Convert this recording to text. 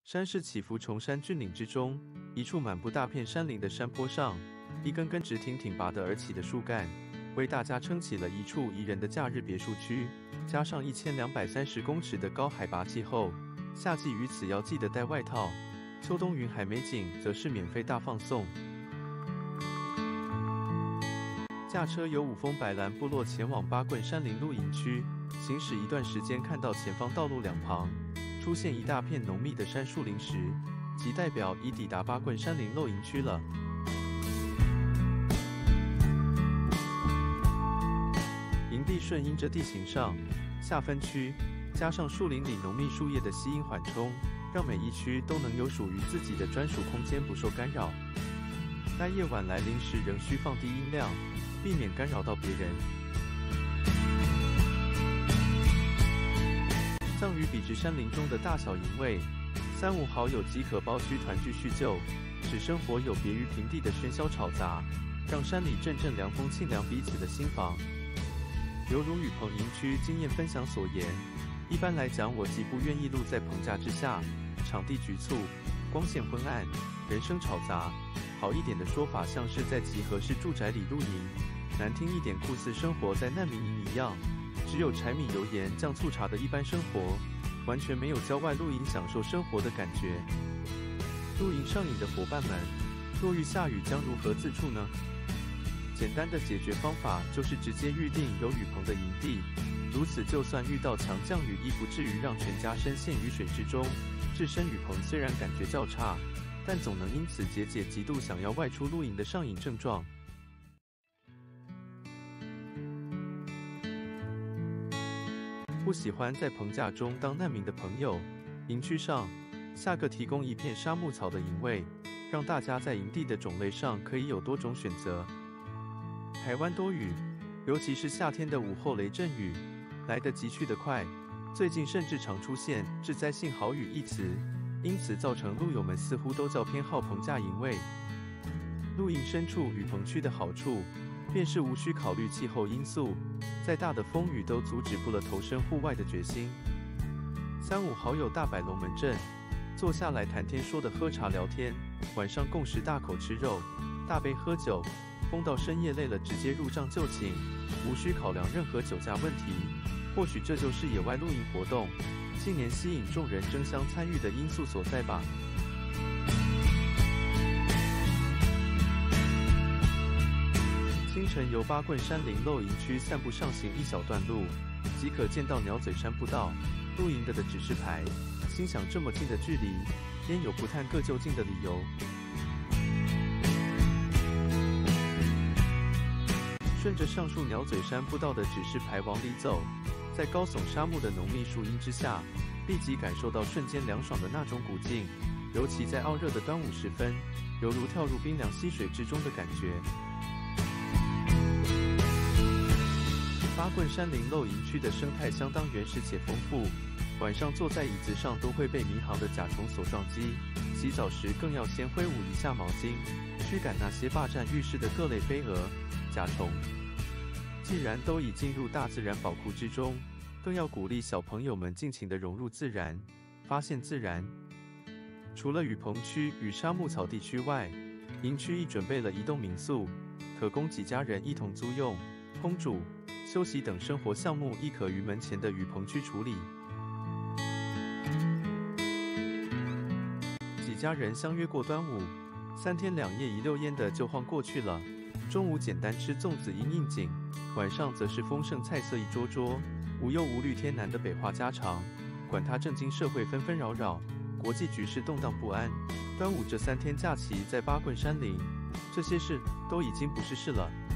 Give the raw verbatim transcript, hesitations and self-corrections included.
山势起伏，崇山峻岭之中，一处满布大片山林的山坡上，一根根直挺挺拔得而起的树干，为大家撑起了一处宜人的假日别墅区。加上一千两百三十公尺的高海拔气候，夏季于此要记得带外套，秋冬云海美景则是免费大放送。驾车由五峰白兰部落前往八棍山林露营区，行驶一段时间，看到前方道路两旁出现一大片浓密的杉树林时，即代表已抵达八棍山林露营区了。营地顺应着地形上下分区，加上树林里浓密树叶的吸引缓冲，让每一区都能有属于自己的专属空间，不受干扰。待夜晚来临时，仍需放低音量，避免干扰到别人。藏于笔直山林中的大小营位，三五好友即可包区团聚叙旧，使生活有别于平地的喧嚣吵杂，让山里阵阵凉风沁凉彼此的心房。犹如雨棚营区经验分享所言，一般来讲，我极不愿意露在棚架之下，场地局促，光线昏暗，人声吵杂。好一点的说法，像是在集合式住宅里露营；难听一点，酷似生活在难民营一样，只有柴米油盐酱醋茶的一般生活，完全没有郊外露营享受生活的感觉。露营上瘾的伙伴们，若遇下雨将如何自处呢？简单的解决方法就是直接预定有雨棚的营地，如此就算遇到强降雨，亦不至于让全家深陷雨水之中。置身雨棚虽然感觉较差，但总能因此解解极度想要外出露营的上瘾症状。不喜欢在棚架中当难民的朋友，营区上下个提供一片沙木草的营位，让大家在营地的种类上可以有多种选择。台湾多雨，尤其是夏天的午后雷阵雨，来得急去得快，最近甚至常出现致灾性豪雨一词，因此造成露友们似乎都较偏好棚架营位。露营深处雨棚区的好处，便是无需考虑气候因素，再大的风雨都阻止不了投身户外的决心。三五好友大摆龙门阵，坐下来谈天说的，喝茶聊天，晚上共食大口吃肉，大杯喝酒，疯到深夜累了直接入帐就寝，无需考量任何酒驾问题。或许这就是野外露营活动近年吸引众人争相参与的因素所在吧。清晨由八棍山林露营区散步上行一小段路，即可见到鸟嘴山步道露营的的指示牌，心想这么近的距离，焉有不探个究竟的理由？顺着上述鸟嘴山步道的指示牌往里走，在高耸沙漠的浓密树荫之下，立即感受到瞬间凉爽的那种古静，尤其在傲热的端午时分，犹如跳入冰凉溪水之中的感觉。八棍山林露营区的生态相当原始且丰富，晚上坐在椅子上都会被迷航的甲虫所撞击，洗澡时更要先挥舞一下毛巾，驱赶那些霸占浴室的各类飞蛾、甲虫。既然都已进入大自然宝库之中，更要鼓励小朋友们尽情地融入自然，发现自然。除了雨棚区与沙木草地区外，营区亦准备了一栋民宿，可供几家人一同租用、烹煮、休息等生活项目，亦可于门前的雨棚区处理。几家人相约过端午，三天两夜一溜烟的就晃过去了。中午简单吃粽子应应景，晚上则是丰盛菜色一桌桌，无忧无虑天南的北话家常。管他正经社会纷纷扰扰，国际局势动荡不安，端午这三天假期在八棍山林，这些事都已经不是事了。